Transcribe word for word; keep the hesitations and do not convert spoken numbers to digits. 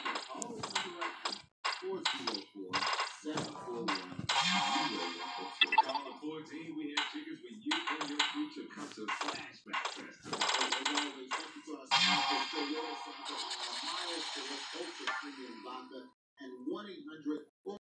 Call is direction four zero four, seven four one, zero one four. Call the fourteen. We have tickets for you and your future concert flashback festival. As always, thank you to our sponsors, Toyota, Santa Myers, for your culture premium vodka, and one eight hundred